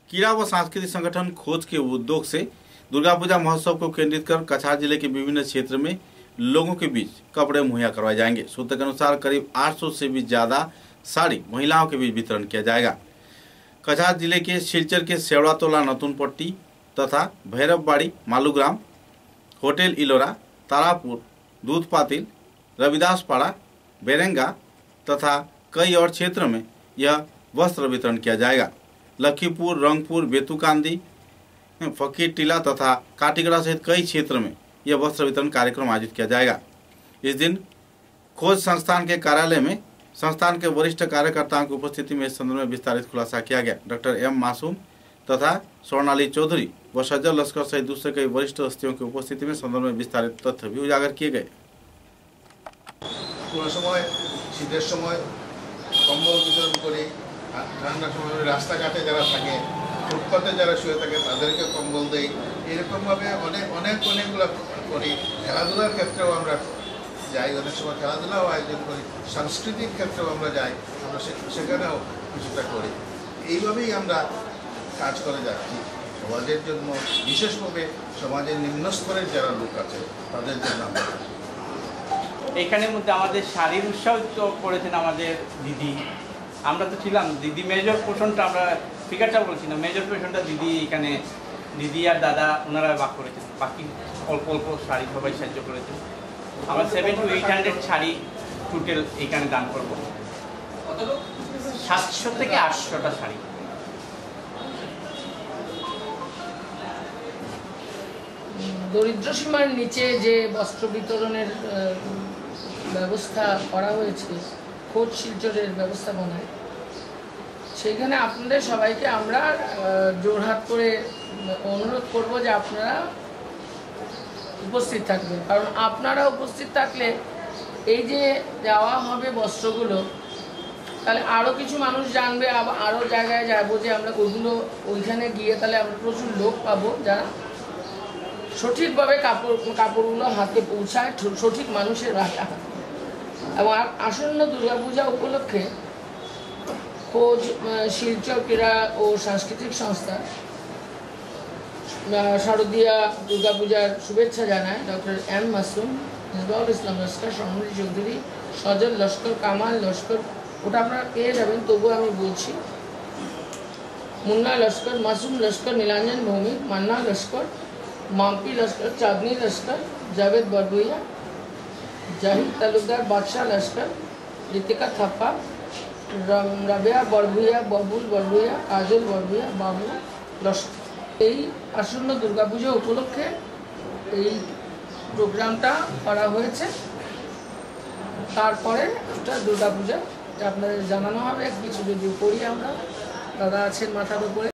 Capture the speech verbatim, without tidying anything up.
क्रीड़ा व सांस्कृतिक संगठन खोज के उद्योग से दुर्गा पूजा महोत्सव को केंद्रित कर कछार जिले के विभिन्न क्षेत्र में लोगों के बीच कपड़े मुहैया करवाए जाएंगे। सूत्र के अनुसार करीब आठ सौ से भी ज्यादा साड़ी महिलाओं के बीच वितरण किया जाएगा। कछार जिले के सिलचर के सेवड़ातोला नतुनपट्टी तथा भैरवबाड़ी मालूग्राम, होटल इलोरा, तारापुर, दूधपातिल, रविदासपाड़ा, बेरेंगा तथा कई और क्षेत्र में यह वस्त्र वितरण किया जाएगा। लखीपुर, रंगपुर, बेतुकांदी, फकीर टीला तथा काटीगड़ा सहित कई क्षेत्र में यह वस्त्र वितरण कार्यक्रम आयोजित किया जाएगा। इस दिन खोज संस्थान के कार्यालय में संस्थान के वरिष्ठ कार्यकर्ताओं की उपस्थिति में इस संदर्भ में विस्तारित खुलासा किया गया। डॉक्टर एम मासूम तथा स्वर्णाली चौधरी व सज्जल लश्कर सहित दूसरे कई वरिष्ठ हस्तियों की उपस्थिति में संदर्भ में विस्तारित तथ्य भी उजागर किए गए। শীতের সময় কম্বল বিতরণ করি, ঠান্ডার সময় রাস্তাঘাটে যারা থাকে, ফুটপাতে যারা শুয়ে থাকে তাদেরকে কম্বল দেই। এরকমভাবে অনেক অনেক অনেকগুলো করি। খেলাধুলার ক্ষেত্রেও আমরা যাই, অনেক সময় খেলাধুলাও আয়োজন করি। সাংস্কৃতিক ক্ষেত্রেও আমরা যাই, আমরা সেখানেও কিছুটা করি। এইভাবেই আমরা কাজ করে যাচ্ছি সমাজের জন্য, বিশেষভাবে সমাজের নিম্ন স্তরের যারা লোক আছে তাদের জন্য। আমরা এখানের মধ্যে আমাদের শাড়ির উৎসাহিত করেছেন আমাদের দিদি। আমরা তো ছিলাম দিদি, মেজর পোর্শনটা আমরা ফিগারটা বলছি না, মেজর পোর্শনটা দিদি এখানে, দিদি আর দাদা ওনারা বাক করেছেন, বাকি অল্প অল্প শাড়ি সবাই সাহায্য করেছেন। আমরা seven to eight hundred sari total এখানে দান করব। সাতশো থেকে আটশোটা শাড়ি। দরিদ্র সীমার নিচে যে বস্ত্র বিতরণের ব্যবস্থা করা হয়েছে খোঁজ শিলচরের ব্যবস্থাপনায়, সেইখানে আপনাদের সবাইকে আমরা জোরহাত করে অনুরোধ করব যে আপনারা উপস্থিত থাকবেন। কারণ আপনারা উপস্থিত থাকলে এই যে দেওয়া হবে বস্ত্রগুলো, তাহলে আরও কিছু মানুষ জানবে, আবার আরও জায়গায় যাবো যে আমরা ওইগুলো ওইখানে গিয়ে তাহলে আমরা প্রচুর লোক পাবো যারা সঠিকভাবে কাপড় কাপড়গুলো হাতে পৌঁছায় সঠিক মানুষের হাতে। এবং আসন্ন দুর্গাপূজা উপলক্ষে খোঁজ শিলচর ক্রীড়া ও সাংস্কৃতিক সংস্থা শারদীয়া দুর্গাপূজার শুভেচ্ছা জানায় ডক্টর এম মাসুম, হিজবুল ইসলাম লস্কর, স্বর্ণালী চৌধুরী, সজল লস্কর, কামাল লস্কর, ওটা আপনারা পেয়ে যাবেন, তবুও আমি বলছি, মুন্না লস্কর, মাসুম লস্কর, নীলাঞ্জন ভৌমিক, মান্না লস্কর, माम्पी लश्कर, चांदनी लश्कर, जावेद बरभुइया, जाहिद तालुकदार, बादशाह लश्कर, ऋतिका थापा, राबिया बरभुइया, बबुल बरभुइया, काजल बरभुइया, बाबू लश्कर। এই আসন্ন দুর্গাপূজা উপলক্ষে এই প্রোগ্রামটা করা হয়েছে। তারপরে একটা দুর্গাপূজা আপনাদের জানানো হবে। কিছু যদি করি আমরা, দাদা আছেন মাথার উপরে।